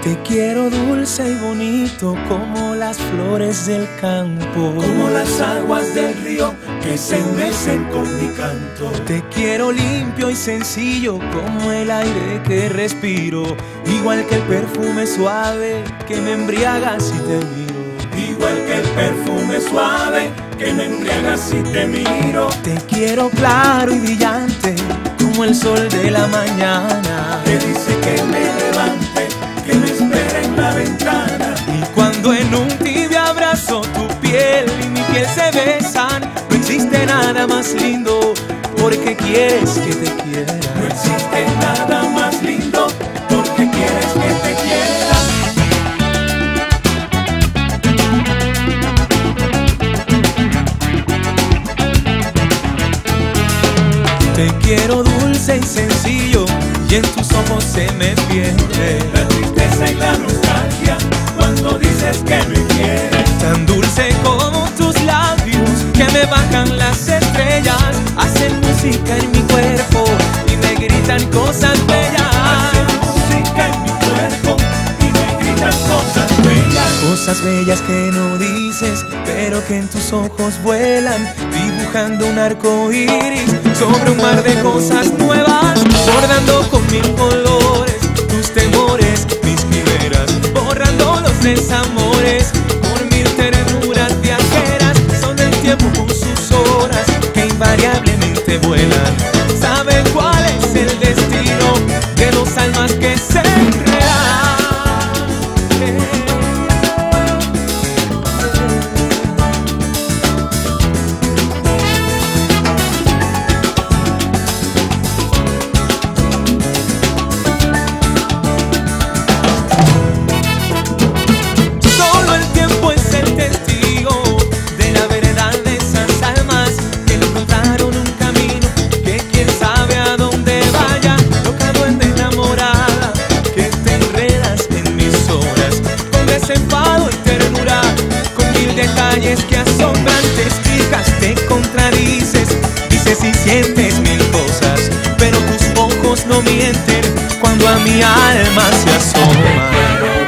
Te quiero dulce y bonito como las flores del campo, como las aguas del río que se mecen con mi canto. Te quiero limpio y sencillo como el aire que respiro, igual que el perfume suave que me embriaga si te miro. Igual que el perfume suave que me embriaga si te miro. Te quiero claro y brillante como el sol de la mañana, que dice que me levante, que me espera en la ventana. Y cuando en un tibio abrazo tu piel y mi piel se besan, no existe nada más lindo porque quieres que te quiera. No existe nada más lindo porque quieres que te quiera. Te quiero dulce y sencillo y en tus ojos se me pierde la tristeza y la nostalgia cuando dices que me quieres. Tan dulce como tus labios que me bajan las estrellas, hacen música en mi cuerpo y me gritan cosas bellas. Hacen música en mi cuerpo y me gritan cosas bellas. Cosas bellas que no dices, pero que en tus ojos vuelan, dibujando un arco iris sobre un mar de cosas nuevas, bordando con mil colores tus temores, mis quimeras, borrando los desamores por mil ternuras viajeras. Son el tiempo con sus horas que invariablemente vuelan. ¿Saben cuál es el destino de dos almas que se enredan? Enfado y ternura, con mil detalles que asombran, te explicas, te contradices, dices y sientes mil cosas, pero tus ojos no mienten cuando a mi alma se asoma.